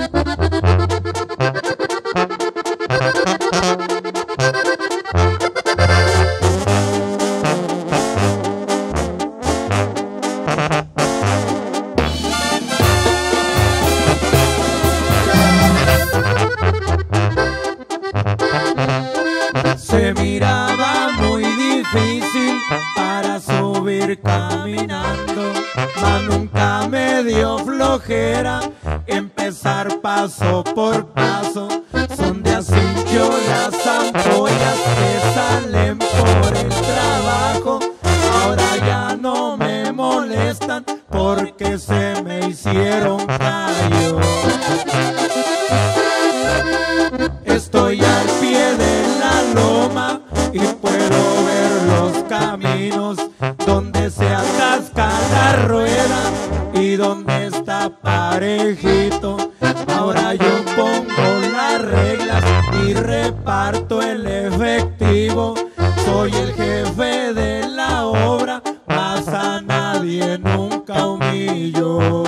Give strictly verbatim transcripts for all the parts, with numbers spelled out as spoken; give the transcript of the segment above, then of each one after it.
Se miraba muy difícil para subir caminando, mas nunca me dio flojera empezar paso por paso. Son de acincho las ampollas que salen por el trabajo. Ahora ya no me molestan porque se me hicieron callo. Estoy al pie de la loma y puedo ver los caminos donde se atasca la rueda y donde está parejito. Ahora yo pongo las reglas y reparto el efectivo. Soy el jefe de la obra, mas a nadie nunca humillo.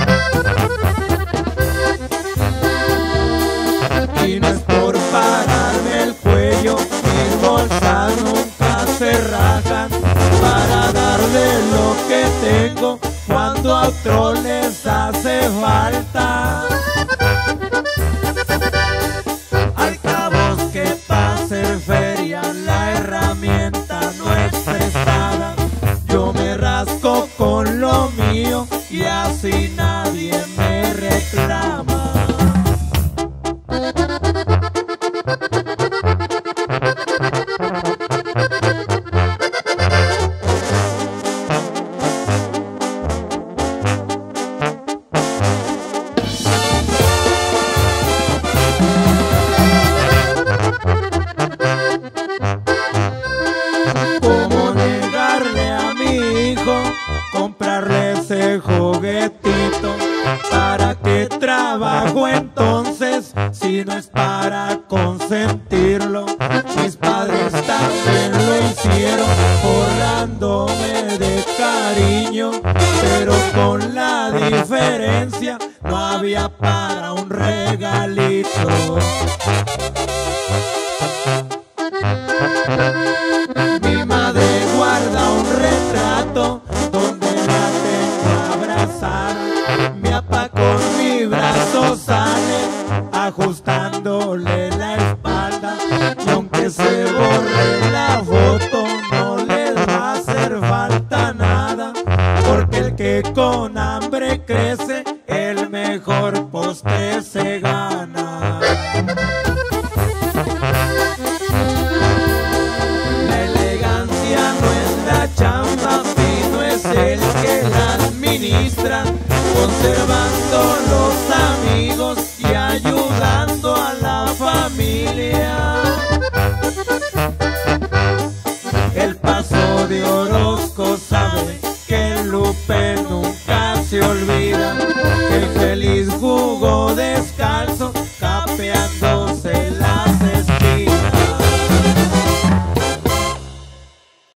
Y no es por pararme el cuello, mis bolsas nunca se rajan para darle lo que tengo cuando a otros les hace falta. Al cabo que para hacer feria la herramienta no es prestada. Yo me rasco con lo mío y así nadie me reclama. ¿Cómo negarle a mi hijo comprarle ese juguetito? ¿Para qué trabajo entonces si no es para consentirlo? Mis padres también lo hicieron forrándome de cariño, pero con la diferencia no había para un regalito. Mi madre guarda un retrato donde la tengo abrazada. Mi papá con mi brazo sale ajustándole la espalda. Y aunque se borre la foto no les va a hacer falta nada, porque el que con hambre crece el mejor postre se gana. Chamba fino es el que la administra, conservando los amigos y ayudando a la familia. El Paso de Orozco sabe que el Lupe nunca se olvida.